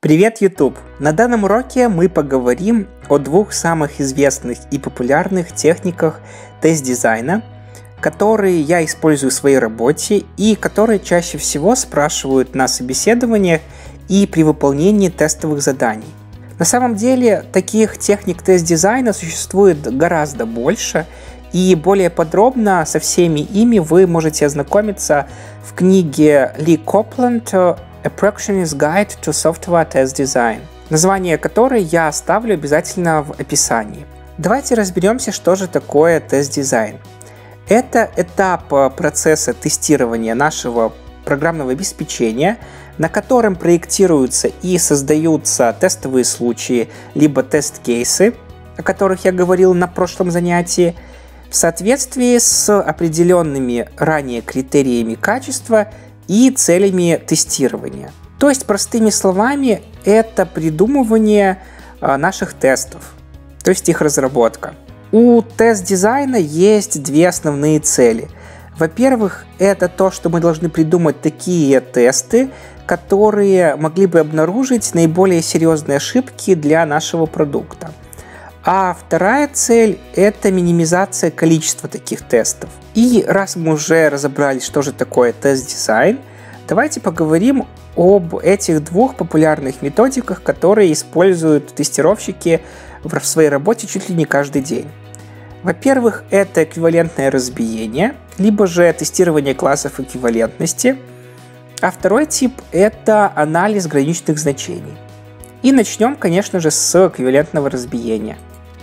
Привет, YouTube! На данном уроке мы поговорим о двух самых известных и популярных техниках тест-дизайна, которые я использую в своей работе и которые чаще всего спрашивают на собеседованиях и при выполнении тестовых заданий. На самом деле, таких техник тест-дизайна существует гораздо больше, и более подробно со всеми ими вы можете ознакомиться в книге Ли Копленд «A Practitioner's Guide to Software Test Design», название которой я оставлю обязательно в описании. Давайте разберемся, что же такое тест-дизайн. Это этап процесса тестирования нашего программного обеспечения, на котором проектируются и создаются тестовые случаи, либо тест-кейсы, о которых я говорил на прошлом занятии, в соответствии с определенными ранее критериями качества и целями тестирования. То есть, простыми словами, это придумывание наших тестов, то есть их разработка. У тест-дизайна есть две основные цели. Во-первых, это то, что мы должны придумать такие тесты, которые могли бы обнаружить наиболее серьезные ошибки для нашего продукта. А вторая цель – это минимизация количества таких тестов. И раз мы уже разобрались, что же такое тест-дизайн, давайте поговорим об этих двух популярных методиках, которые используют тестировщики в своей работе чуть ли не каждый день. Во-первых, это эквивалентное разбиение, либо же тестирование классов эквивалентности. А второй тип – это анализ граничных значений. И начнем, конечно же, с эквивалентного разбиения.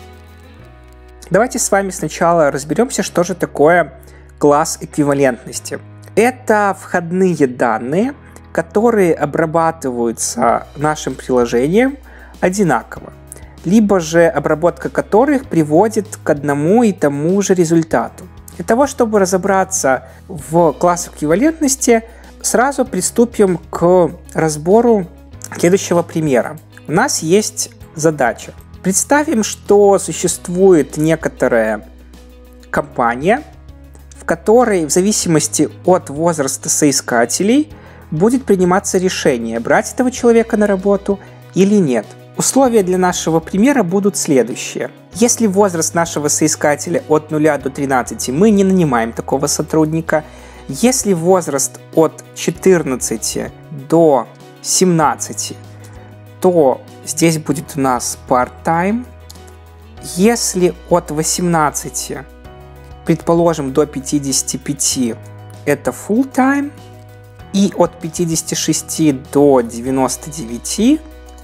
Давайте с вами сначала разберемся, что же такое класс эквивалентности. Это входные данные, которые обрабатываются нашим приложением одинаково, либо же обработка которых приводит к одному и тому же результату. Для того, чтобы разобраться в классах эквивалентности, сразу приступим к разбору следующего примера. У нас есть задача. Представим, что существует некоторая компания, в которой в зависимости от возраста соискателей будет приниматься решение, брать этого человека на работу или нет. Условия для нашего примера будут следующие. Если возраст нашего соискателя от 0 до 13, мы не нанимаем такого сотрудника. Если возраст от 14 до 17, то здесь будет у нас part-time. Если от 18, предположим, до 55, это full-time. И от 56 до 99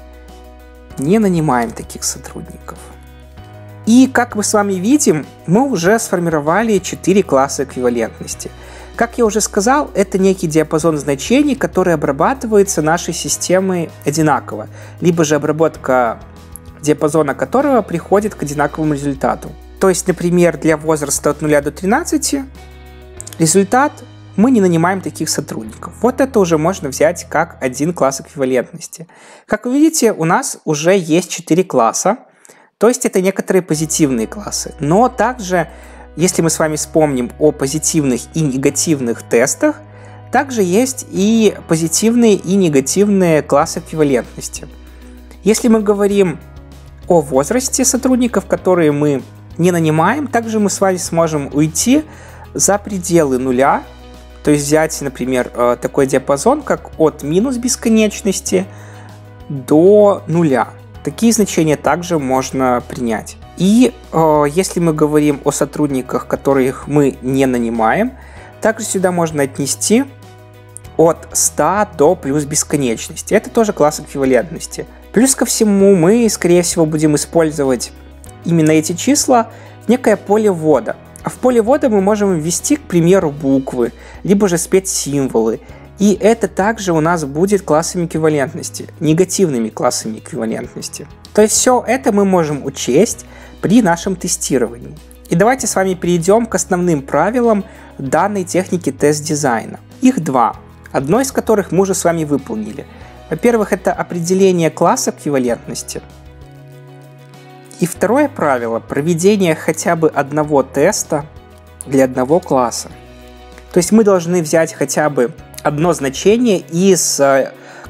не нанимаем таких сотрудников. И, как мы с вами видим, мы уже сформировали 4 класса эквивалентности. Как я уже сказал, это некий диапазон значений, который обрабатывается нашей системой одинаково, либо же обработка диапазона которого приходит к одинаковому результату. То есть, например, для возраста от 0 до 13 результат – мы не нанимаем таких сотрудников. Вот это уже можно взять как один класс эквивалентности. Как вы видите, у нас уже есть 4 класса, то есть это некоторые позитивные классы. Но также, если мы с вами вспомним о позитивных и негативных тестах, также есть и позитивные и негативные классы эквивалентности. Если мы говорим о возрасте сотрудников, которые мы не нанимаем, также мы с вами сможем уйти за пределы нуля, то есть взять, например, такой диапазон, как от минус бесконечности до нуля. Такие значения также можно принять. И если мы говорим о сотрудниках, которых мы не нанимаем, также сюда можно отнести от 100 до плюс бесконечности. Это тоже класс эквивалентности. Плюс ко всему мы, скорее всего, будем использовать именно эти числа в некое поле ввода. А в поле ввода мы можем ввести, к примеру, буквы, либо же спецсимволы. И это также у нас будет классами эквивалентности, негативными классами эквивалентности. То есть все это мы можем учесть при нашем тестировании. И давайте с вами перейдем к основным правилам данной техники тест-дизайна. Их два, одно из которых мы уже с вами выполнили. Во-первых, это определение класса эквивалентности. И второе правило – проведение хотя бы одного теста для одного класса. То есть мы должны взять хотя бы одно значение из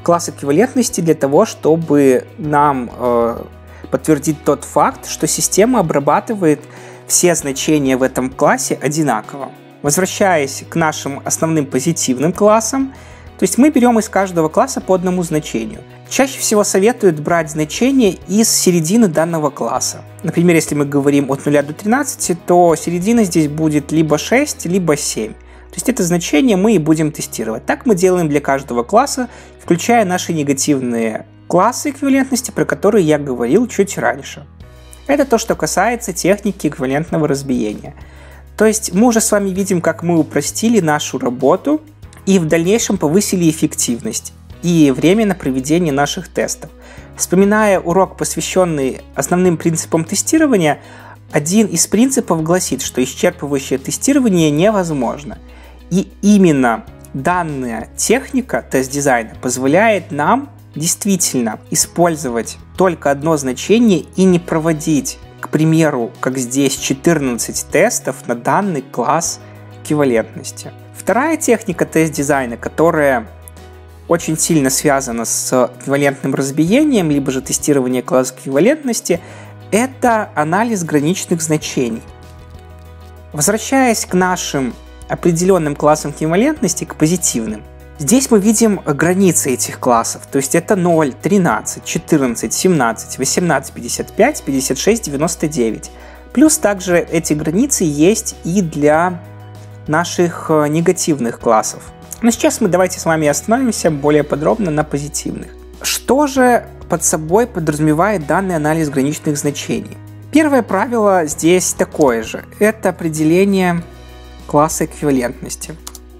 класс эквивалентности для того, чтобы нам подтвердить тот факт, что система обрабатывает все значения в этом классе одинаково. Возвращаясь к нашим основным позитивным классам, то есть мы берем из каждого класса по одному значению. Чаще всего советуют брать значение из середины данного класса. Например, если мы говорим от 0 до 13, то середина здесь будет либо 6, либо 7. То есть это значение мы и будем тестировать. Так мы делаем для каждого класса, включая наши негативные классы эквивалентности, про которые я говорил чуть раньше. Это то, что касается техники эквивалентного разбиения. То есть мы уже с вами видим, как мы упростили нашу работу и в дальнейшем повысили эффективность и время на проведение наших тестов. Вспоминая урок, посвященный основным принципам тестирования, один из принципов гласит, что исчерпывающее тестирование невозможно. И именно данная техника тест-дизайна позволяет нам действительно использовать только одно значение и не проводить, к примеру, как здесь, 14 тестов на данный класс эквивалентности. Вторая техника тест-дизайна, которая очень сильно связана с эквивалентным разбиением, либо же тестирование класса эквивалентности, это анализ граничных значений. Возвращаясь к нашим определенным классам эквивалентности, к позитивным, здесь мы видим границы этих классов, то есть это 0, 13, 14, 17, 18, 55, 56, 99. Плюс также эти границы есть и для наших негативных классов. Но сейчас мы давайте с вами остановимся более подробно на позитивных. Что же под собой подразумевает данный анализ граничных значений? Первое правило здесь такое же. Это определение класса эквивалентности.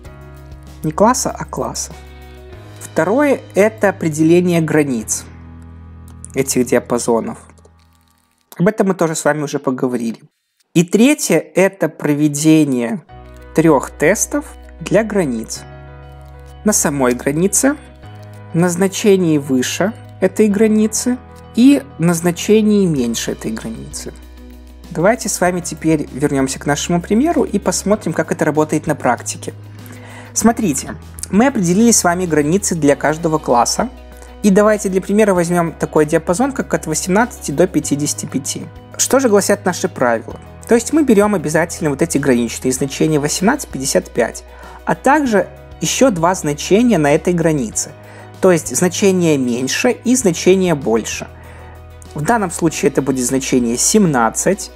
Не класса, а класса. Второе – это определение границ этих диапазонов. Об этом мы тоже с вами уже поговорили. И третье – это проведение 3 тестов для границ. На самой границе, на значении выше этой границы и на значении меньше этой границы. Давайте с вами теперь вернемся к нашему примеру и посмотрим, как это работает на практике. Смотрите, мы определили с вами границы для каждого класса. И давайте для примера возьмем такой диапазон, как от 18 до 55. Что же гласят наши правила? То есть мы берем обязательно вот эти граничные значения 18, 55, а также еще 2 значения на этой границе. То есть значение меньше и значение больше. В данном случае это будет значение 17,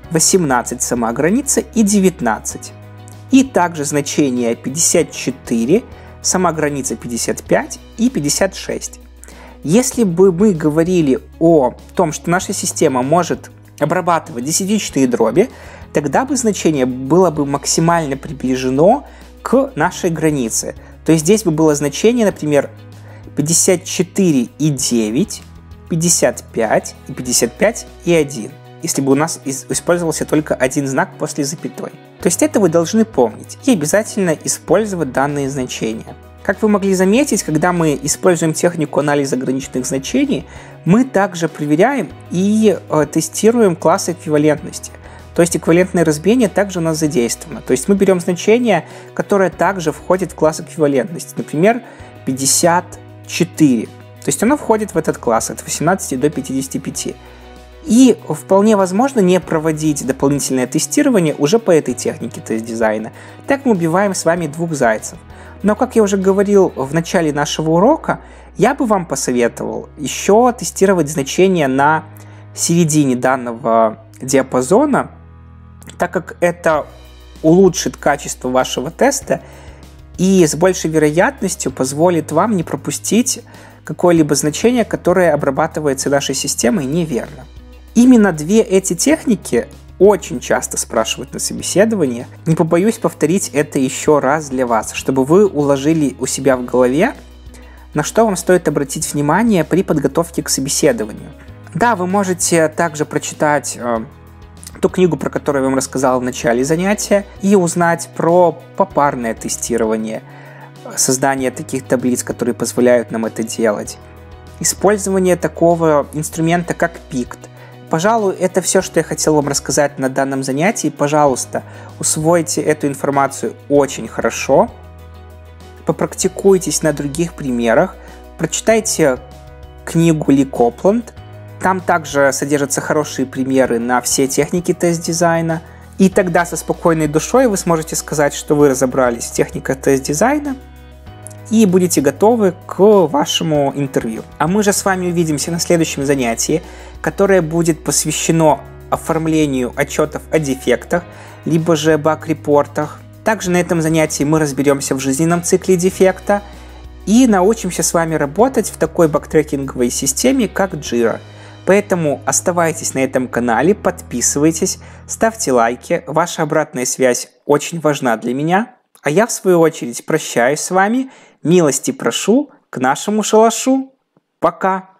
18 сама граница и 19. И также значение 54, сама граница 55 и 56. Если бы мы говорили о том, что наша система может обрабатывать десятичные дроби, тогда бы значение было бы максимально приближено к нашей границе. То есть здесь бы было значение, например, 54 и 9, 55 и 55 и 1, если бы у нас использовался только один знак после запятой. То есть это вы должны помнить и обязательно использовать данные значения. Как вы могли заметить, когда мы используем технику анализа граничных значений, мы также проверяем и тестируем класс эквивалентности. То есть эквивалентное разбиение также у нас задействовано. То есть мы берем значение, которое также входит в класс эквивалентности. Например, 54. То есть оно входит в этот класс от 18 до 55. И вполне возможно не проводить дополнительное тестирование уже по этой технике тест-дизайна. Так мы убиваем с вами 2 зайцев. Но, как я уже говорил в начале нашего урока, я бы вам посоветовал еще тестировать значения на середине данного диапазона, так как это улучшит качество вашего теста и с большей вероятностью позволит вам не пропустить какое-либо значение, которое обрабатывается нашей системой неверно. Именно 2 эти техники очень часто спрашивают на собеседовании. Не побоюсь повторить это еще раз для вас, чтобы вы уложили у себя в голове, на что вам стоит обратить внимание при подготовке к собеседованию. Да, вы можете также прочитать ту книгу, про которую я вам рассказал в начале занятия, и узнать про попарное тестирование, создание таких таблиц, которые позволяют нам это делать, использование такого инструмента, как PICT. Пожалуй, это все, что я хотел вам рассказать на данном занятии. Пожалуйста, усвойте эту информацию очень хорошо, попрактикуйтесь на других примерах, Прочитайте книгу Ли Копланд. Там также содержатся хорошие примеры на все техники тест-дизайна. И тогда со спокойной душой вы сможете сказать, что вы разобрались в технике тест-дизайна и будете готовы к вашему интервью. А мы же с вами увидимся на следующем занятии, которое будет посвящено оформлению отчетов о дефектах, либо же баг-репортах. Также на этом занятии мы разберемся в жизненном цикле дефекта и научимся с вами работать в такой бактрекинговой системе, как Jira. Поэтому оставайтесь на этом канале, подписывайтесь, ставьте лайки. Ваша обратная связь очень важна для меня. А я, в свою очередь, прощаюсь с вами. Милости прошу к нашему шалашу. Пока!